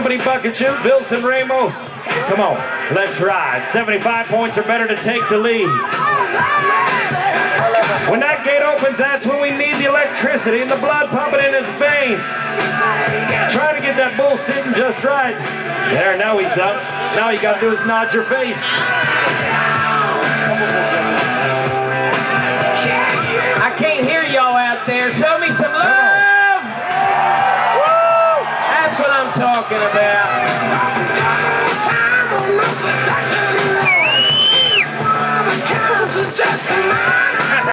Company Bucket Shoot, Vilson Ramos. Come on, let's ride. 75 points or better to take the lead. When that gate opens, that's when we need the electricity and the blood pumping in his veins. Trying to get that bull sitting just right. There, now he's up. Now all you got to do is nod your face. I can't hear y'all out there. Show me some love. Woo! That's what I'm talking about.